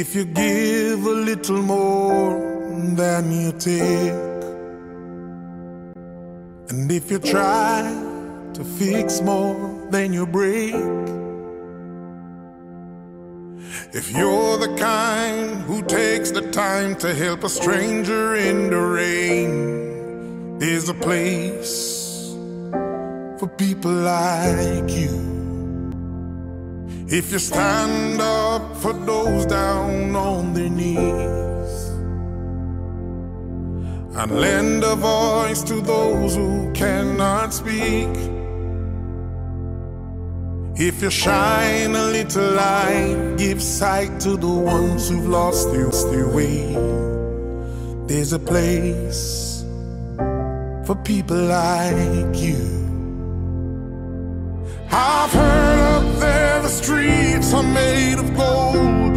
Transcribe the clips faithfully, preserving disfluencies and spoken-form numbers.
If you give a little more than you take, and if you try to fix more than you break, if you're the kind who takes the time to help a stranger in the rain, there's a place for people like you. If you stand up for those down on their knees and lend a voice to those who cannot speak, if you shine a little light, give sight to the ones who've lost their, their way, there's a place for people like you. I've heard up there the streets are made of gold,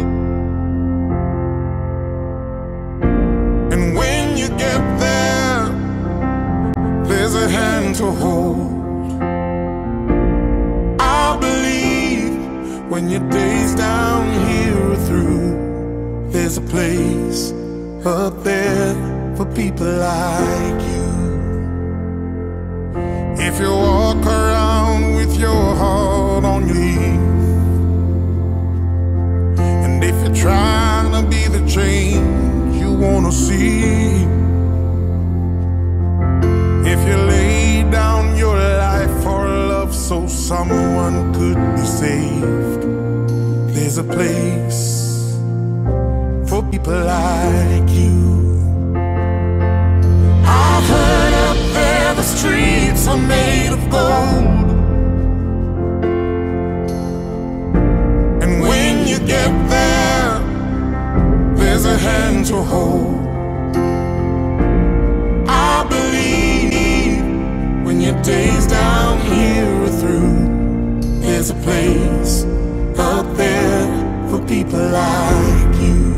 and when you get there, there's a hand to hold. I believe when your days down here are through, there's a place up there for people like you. If you walk around with your heart on your sleeve, and if you're trying to be the change you wanna see, if you lay down your life for love so someone could be saved, there's a place for people like you. I've heard up there the streets are made of gold, and when you get there, there's a hand to hold. I believe when your days down here are through, there's a place up there for people like you.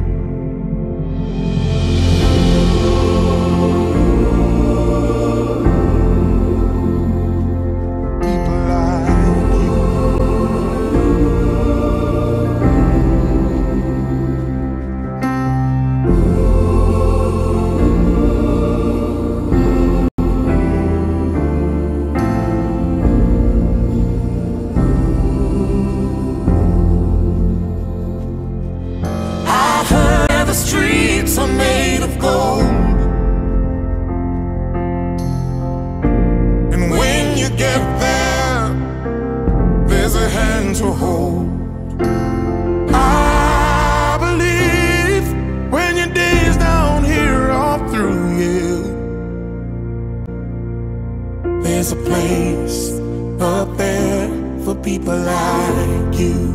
There's a place up there for people like you.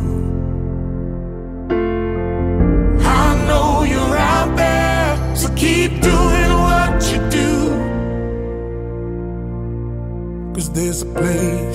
I know you're out there, so keep doing what you do, 'cause there's a place